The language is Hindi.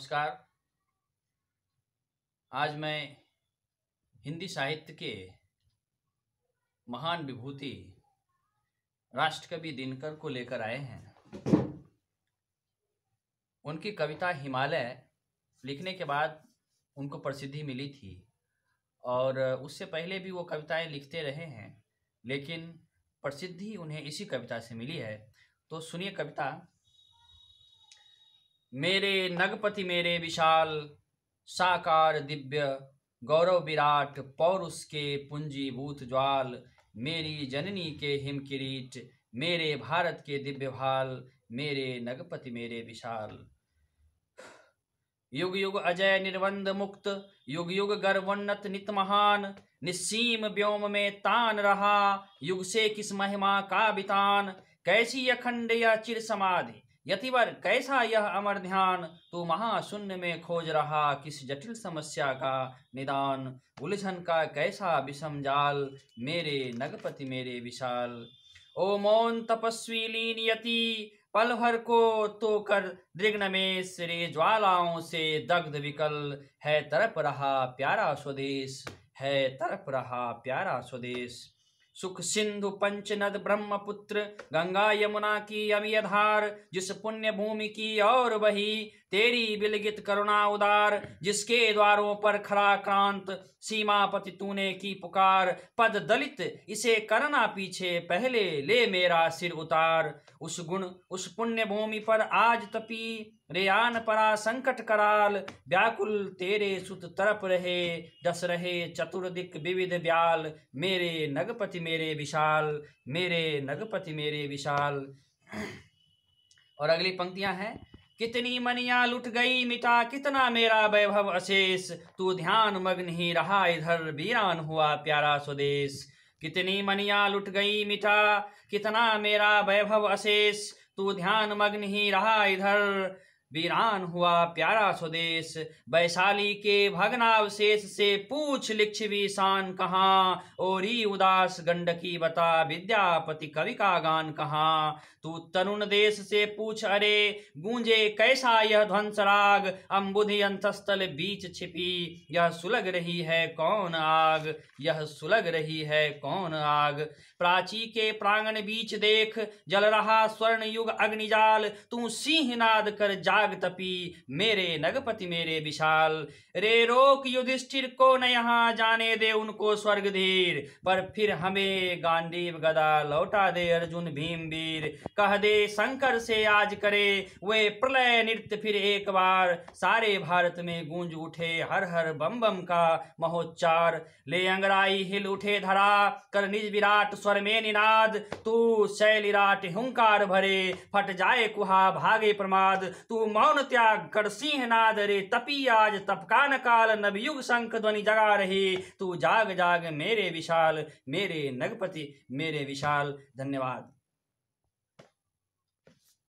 नमस्कार। आज मैं हिंदी साहित्य के महान विभूति राष्ट्रकवि दिनकर को लेकर आए हैं। उनकी कविता हिमालय लिखने के बाद उनको प्रसिद्धि मिली थी और उससे पहले भी वो कविताएं लिखते रहे हैं, लेकिन प्रसिद्धि उन्हें इसी कविता से मिली है। तो सुनिए कविता। मेरे नगपति मेरे विशाल साकार दिव्य गौरव विराट पौरुष के पुंजीभूत ज्वाल, मेरी जननी के हिम किरीट मेरे भारत के दिव्य भाल, मेरे नगपति मेरे विशाल। युग युग अजय निर्वंद मुक्त युग युग गर्वोन्नत नित महान, निस्सीम व्योम में तान रहा युग से किस महिमा का वितान, कैसी अखंड यह चिर समाधि यतिवर कैसा यह अमर ध्यान, तू महाशून्य में खोज रहा किस जटिल समस्या का निदान, उलझन का कैसा विषम जाल मेरे नगपति मेरे विशाल। ओ मौन तपस्वी लीन यति पल भर को तो कर दृग्न में रे ज्वालाओं से दग्ध विकल, है तरफ रहा प्यारा स्वदेश है तरफ रहा प्यारा स्वदेश। सुख सिंधु पंच नद ब्रह्मपुत्र गंगा यमुना की अमिय धार, जिस पुण्य भूमि की और वही तेरी बिलगित करुणा उदार, जिसके द्वारों पर खरा क्रांत सीमापति तूने की पुकार, पद दलित इसे करना पीछे पहले ले मेरा सिर उतार, उस गुण उस पुण्य भूमि पर आज तपी रेयान परा संकट कराल, व्याकुल तेरे सुत तरफ रहे दस रहे चतुर्दिक विविध ब्याल, मेरे नगपति मेरे विशाल मेरे नगपति मेरे विशाल। और अगली पंक्तियां हैं। कितनी मनियां लुट गई मिटा कितना मेरा वैभव अशेष, तू ध्यान मग्न ही रहा इधर वीरान हुआ प्यारा स्वदेश। कितनी मनियां लुट गई मिटा कितना मेरा वैभव अशेष, तू ध्यान मग्न ही रहा इधर वीरान हुआ प्यारा स्वदेश। वैशाली के भग्नावशेष से पूछ लिच्छवी शान कहाँ, ओरी उदास गंडकी बता विद्यापति कवि का गान कहाँ, तू तरुण देश से पूछ अरे गूंजे कैसा यह ध्वंस राग, अम्बुधि अंतस्थल बीच छिपी यह सुलग रही है कौन आग, यह सुलग रही है कौन आग। प्राची के प्रांगण बीच देख जल रहा स्वर्ण युग अग्निजाल, तू सिंहनाद कर जाग तपी मेरे नगपति मेरे विशाल। रे रोक युधिष्ठिर को न यहाँ जाने दे उनको स्वर्ग धीर, पर फिर हमें गांडीव गदा लौटा दे अर्जुन भीमवीर। कह दे शंकर से आज करे वे प्रलय नृत्य फिर एक बार, सारे भारत में गूंज उठे हर हर बम बम का महोच्चार। ले अंगराई हिल उठे धरा कर निज विराट स्वर में निनाद, तू शैलिराट हुंकार भरे फट जाए कुहा भागे प्रमाद, तू मौन त्याग कर सिंहनाद रे तपी आज तपकान काल, नवयुग शंख ध्वनि जगा रही तू जाग जाग मेरे विशाल मेरे नगपति मेरे विशाल। धन्यवाद।